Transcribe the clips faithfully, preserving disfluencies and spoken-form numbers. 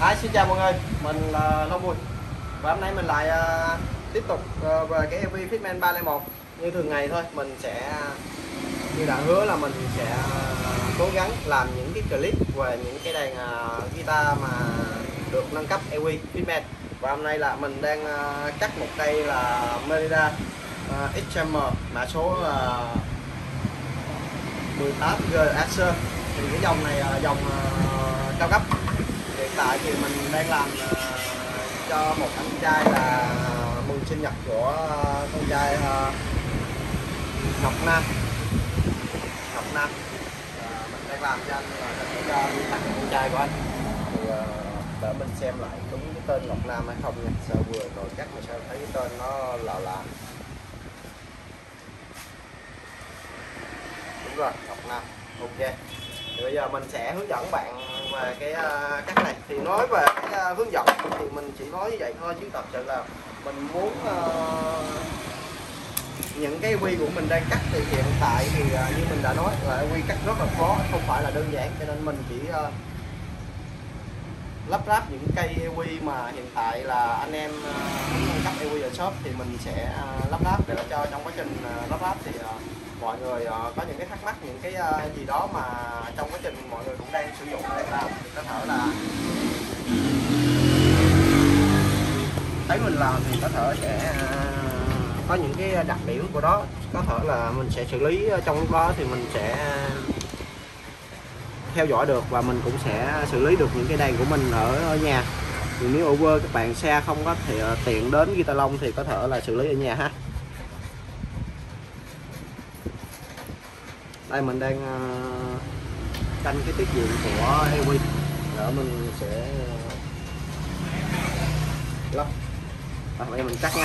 Hi, xin chào mọi người, mình là Long Bùi và hôm nay mình lại uh, tiếp tục uh, về cái e vê Fitman ba không một. Như thường ngày thôi, mình sẽ như đã hứa là mình sẽ uh, cố gắng làm những cái clip về những cái đàn uh, guitar mà được nâng cấp e vê Fitman. Và hôm nay là mình đang uh, cắt một cây là Merida uh, ích em em mã số uh, mười tám G Acer. Thì cái dòng này là dòng uh, cao cấp. Hiện tại thì mình đang làm uh, cho một anh trai là mừng sinh nhật của uh, con trai uh, Ngọc Nam. Ngọc Nam uh, mình đang làm cho anh là để cho tặng con trai của anh. Thì uh, để mình xem lại đúng cái tên Ngọc Nam hay không nha. Sao vừa rồi cắt mà sao thấy cái tên nó lạ lạ. Đúng rồi, Ngọc Nam. Ok. Thì bây giờ mình sẽ hướng dẫn bạn về cái uh, cách này. Thì nói về cái uh, hướng dẫn thì mình chỉ nói như vậy thôi, chứ thật sự là mình muốn uh, những cái quy của mình đang cắt thì hiện tại thì uh, như mình đã nói là quy cắt rất là khó, không phải là đơn giản, cho nên mình chỉ uh, lắp ráp những cây e vê mà hiện tại là anh em uh, muốn nâng cấp e vê ở shop thì mình sẽ uh, lắp ráp để cho trong quá trình uh, lắp ráp thì uh, mọi người uh, có những cái thắc mắc, những cái uh, gì đó mà trong quá trình mọi người cũng đang sử dụng đang làm thì có thể là thấy mình làm thì có thể sẽ uh, có những cái đặc điểm của đó, có thể là mình sẽ xử lý trong lúc đó thì mình sẽ theo dõi được và mình cũng sẽ xử lý được những cái đàn của mình ở, ở nhà. Thì nếu over các bạn xe không có thì uh, tiện đến guitar long thì có thể là xử lý ở nhà ha. Đây mình đang uh, canh cái tiết diện của e vê để mình sẽ lắp. À, bây giờ mình cắt nha.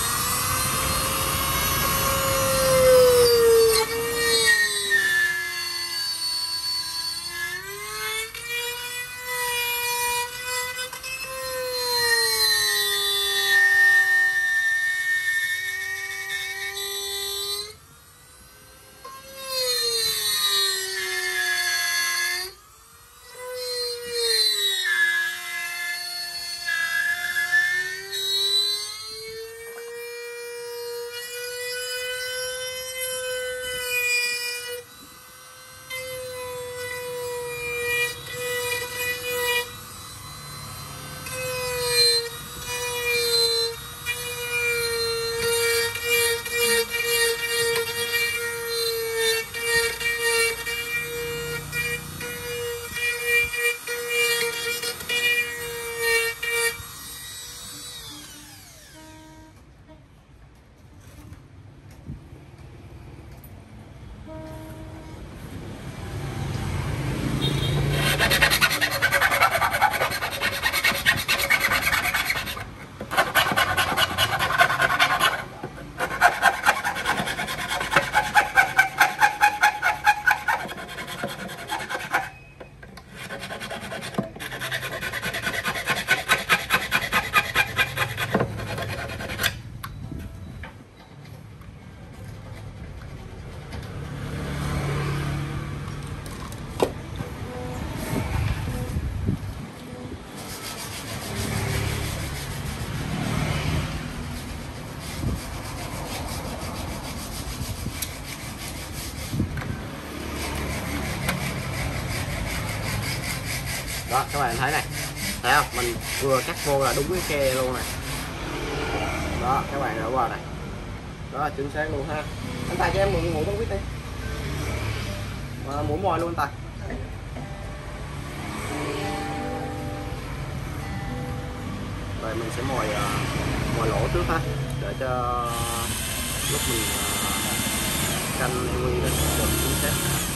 Đó các bạn thấy này, thấy không, mình vừa cắt vô là đúng cái ke luôn này. Đó các bạn đổ vào này, đó là chính xác luôn ha. Anh Tài cho em mượn mũi bóng quýt đi, mà mũi mồi luôn Tài. Rồi mình sẽ mồi uh, mồi lỗ trước ha, để cho lúc mình uh, canh e vê được chính xác.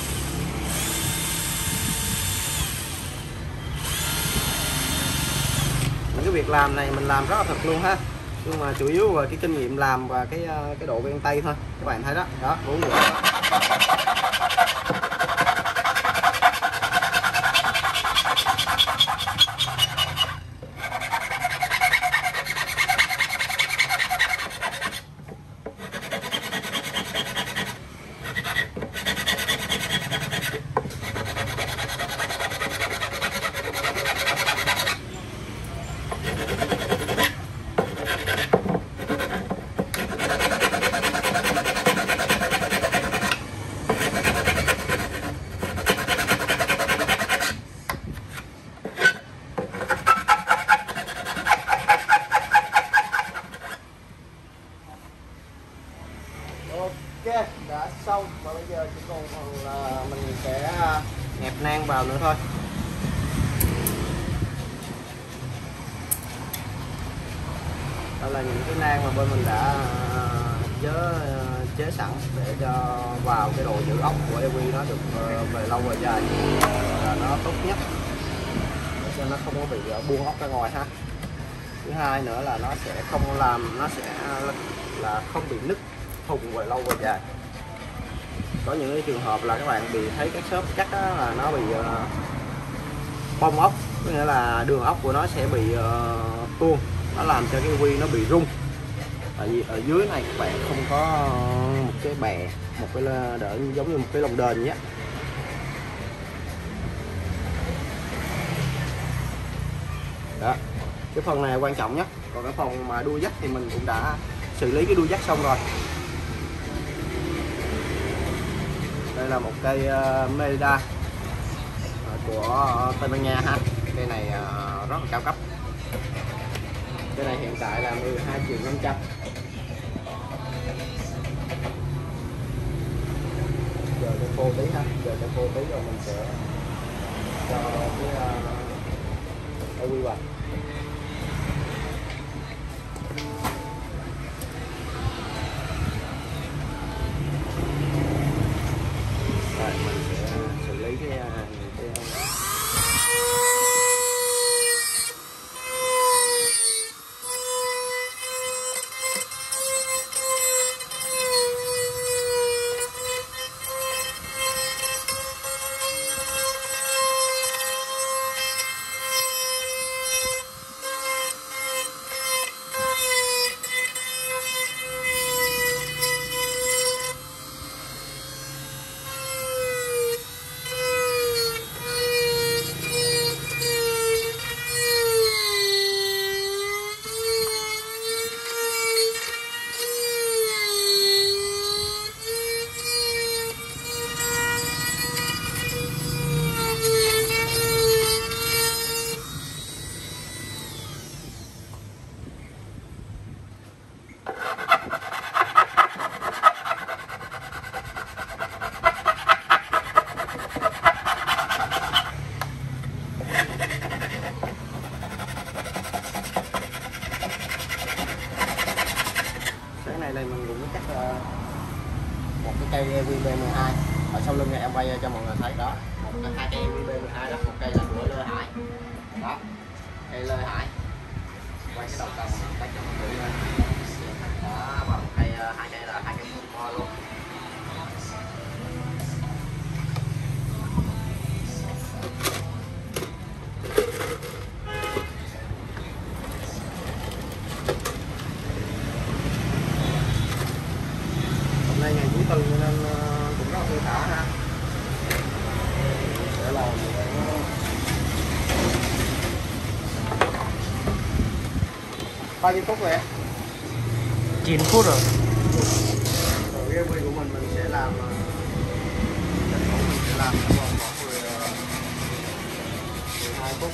Những cái việc làm này mình làm rất là thật luôn ha, nhưng mà chủ yếu về cái kinh nghiệm làm và cái cái độ quen tay thôi. Các bạn thấy đó, đó bốn người. Đó là những cái nang mà bên mình đã chế, chế sẵn để cho vào cái độ giữ ốc của e vê nó được về lâu về dài là nó tốt nhất để cho nó không có bị buông ốc ra ngoài ha. Thứ hai nữa là nó sẽ không làm nó sẽ là không bị nứt thùng về lâu về dài. Có những cái trường hợp là các bạn bị thấy các xốp cắt là nó bị uh, bong ốc, có nghĩa là đường ốc của nó sẽ bị uh, tuôn, nó làm cho cái quy nó bị rung. Tại vì ở dưới này các bạn không có một cái bè, một cái đỡ giống như một cái lồng đền nhé. Đó, cái phần này quan trọng nhất. Còn cái phần mà đuôi dắt thì mình cũng đã xử lý cái đuôi dắt xong rồi. Đây là một cây uh, Merida của Tây Ban Nha ha. Cây này uh, rất là cao cấp. Cây này hiện tại là mười hai triệu năm trăm. Giờ cho khô tí ha, giờ cho khô tí rồi mình sẽ cho cái uh, quy hoạch. Rồi mình sẽ xử lý cái, cái này là mình cũng cắt một cái cây e vê bê mười hai ở sau lưng này, em quay cho mọi người thấy đó, một cái hai cây e vê bê mười hai đó, một cây là của Lê Hải đó, cây Lê Hải, quay cái đầu cầm cái chồng tự lên đó, và một cây hai cây là hai cây mo luôn. Nay ngày cuối tuần nên cũng rất là thả ha. Để làm bao nhiêu phút rồi em? chín phút rồi. Rồi cái quy của mình mình sẽ làm mình sẽ làm trong vòng khoảng mười hai phút.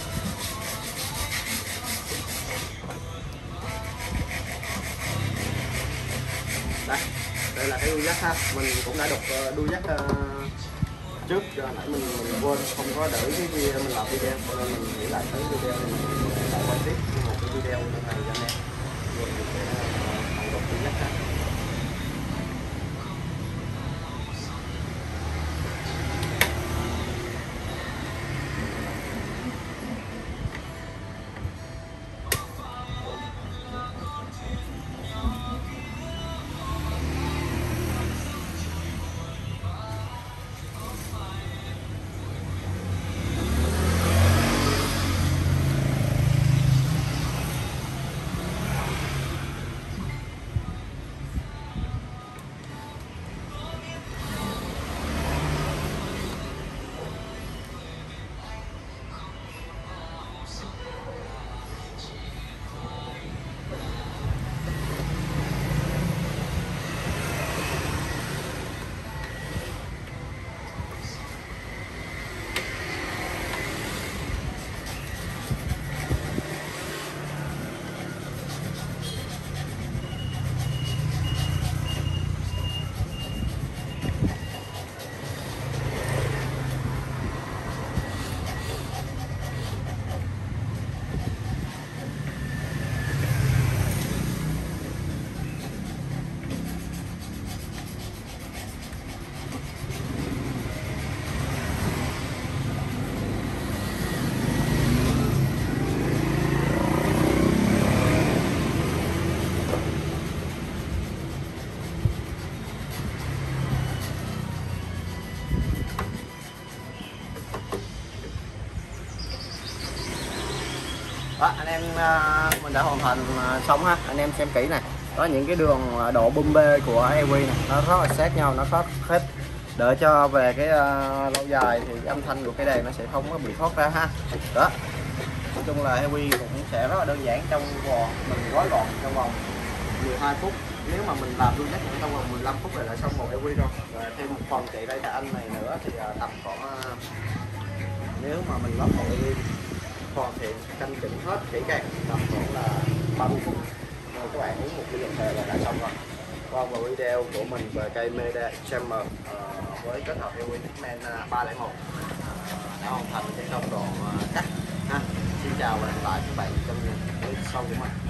Đây, đây là cái đuôi dắt ha, mình cũng đã đục đuôi dắt uh, trước, nãy mình, mình quên không có để cái video mình làm video, nên mình nghĩ lại tới video này mình lại quay tiếp một cái video này cho anh em. Rồi mình sẽ đục đuôi dắt ha. Đó, anh em à, mình đã hoàn thành à, xong ha, anh em xem kỹ này. Đó, những cái đường à, độ bum bê của e vê này nó rất là sát nhau, nó thoát hết đỡ cho về cái uh, lâu dài thì cái âm thanh của cái đàn nó sẽ không có bị thoát ra ha. Đó, nói chung là e vê cũng sẽ rất là đơn giản, trong vòng mình gói gọn trong vòng mười hai phút. Nếu mà mình làm luôn chắc cũng trong vòng mười lăm phút là đã xong một e vê rồi. Và thêm một phần chạy đây anh này nữa thì uh, tầm khoảng uh, nếu mà mình lắp một e vê hoàn thiện canh chỉnh hết kỹ càng tầm khoảng là ba mươi phút rồi các bạn uống một ly cà phê là đã xong rồi. Qua vào video của mình về cây Meda Chamber uh, với kết hợp e vê Fitman uh, ba không một uh, đã hoàn thành cái công đoạn uh, cắt ha. Xin chào và hẹn gặp lại các bạn trong video sau của mình.